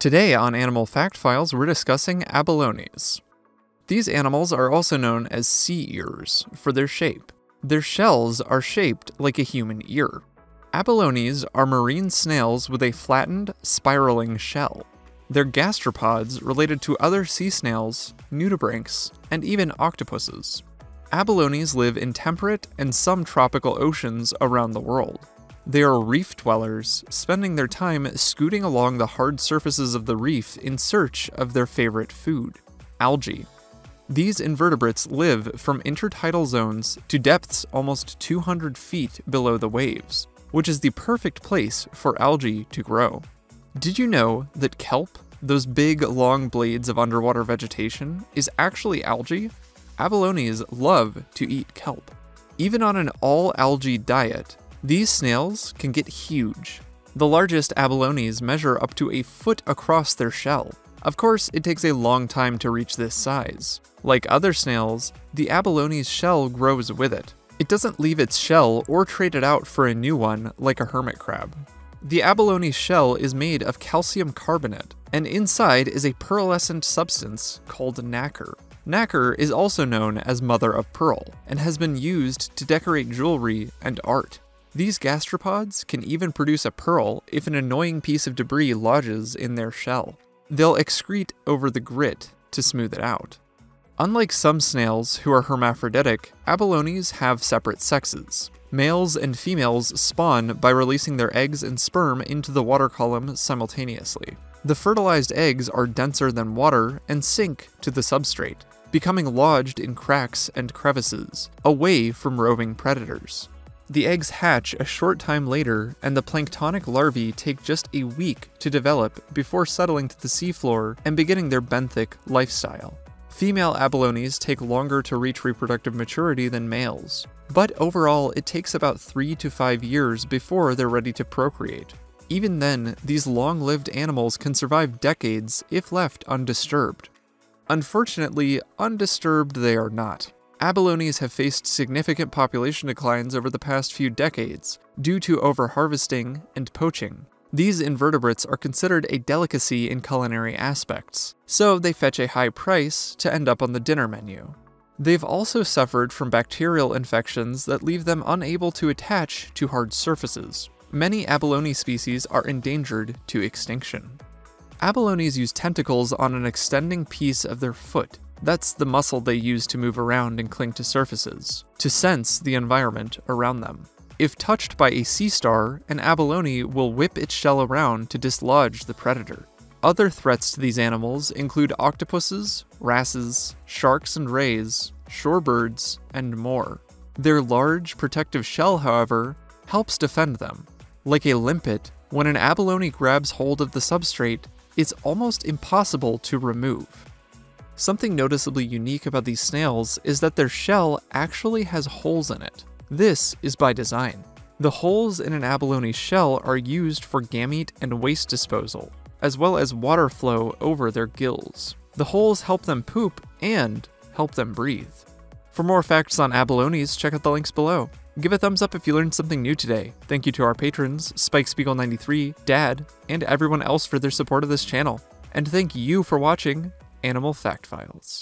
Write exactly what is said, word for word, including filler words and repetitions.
Today on Animal Fact Files, we're discussing abalones. These animals are also known as sea ears for their shape. Their shells are shaped like a human ear. Abalones are marine snails with a flattened, spiraling shell. They're gastropods related to other sea snails, nudibranchs, and even octopuses. Abalones live in temperate and some tropical oceans around the world. They are reef dwellers, spending their time scooting along the hard surfaces of the reef in search of their favorite food, algae. These invertebrates live from intertidal zones to depths almost two hundred feet below the waves, which is the perfect place for algae to grow. Did you know that kelp, those big long blades of underwater vegetation, is actually algae? Abalones love to eat kelp. Even on an all-algae diet, these snails can get huge. The largest abalones measure up to a foot across their shell. Of course, it takes a long time to reach this size. Like other snails, the abalone's shell grows with it. It doesn't leave its shell or trade it out for a new one like a hermit crab. The abalone's shell is made of calcium carbonate, and inside is a pearlescent substance called nacre. Nacre is also known as mother of pearl, and has been used to decorate jewelry and art. These gastropods can even produce a pearl if an annoying piece of debris lodges in their shell. They'll excrete over the grit to smooth it out. Unlike some snails who are hermaphroditic, abalones have separate sexes. Males and females spawn by releasing their eggs and sperm into the water column simultaneously. The fertilized eggs are denser than water and sink to the substrate, becoming lodged in cracks and crevices, away from roving predators. The eggs hatch a short time later, and the planktonic larvae take just a week to develop before settling to the seafloor and beginning their benthic lifestyle. Female abalones take longer to reach reproductive maturity than males, but overall it takes about three to five years before they're ready to procreate. Even then, these long-lived animals can survive decades if left undisturbed. Unfortunately, undisturbed they are not. Abalones have faced significant population declines over the past few decades due to overharvesting and poaching. These invertebrates are considered a delicacy in culinary aspects, so they fetch a high price to end up on the dinner menu. They've also suffered from bacterial infections that leave them unable to attach to hard surfaces. Many abalone species are endangered to extinction. Abalones use tentacles on an extending piece of their foot. That's the muscle they use to move around and cling to surfaces, to sense the environment around them. If touched by a sea star, an abalone will whip its shell around to dislodge the predator. Other threats to these animals include octopuses, wrasses, sharks and rays, shorebirds, and more. Their large, protective shell, however, helps defend them. Like a limpet, when an abalone grabs hold of the substrate, it's almost impossible to remove. Something noticeably unique about these snails is that their shell actually has holes in it. This is by design. The holes in an abalone's shell are used for gamete and waste disposal, as well as water flow over their gills. The holes help them poop and help them breathe. For more facts on abalones, check out the links below. Give a thumbs up if you learned something new today. Thank you to our patrons, Spike Spiegel ninety-three, Dad, and everyone else for their support of this channel. And thank you for watching Animal Fact Files.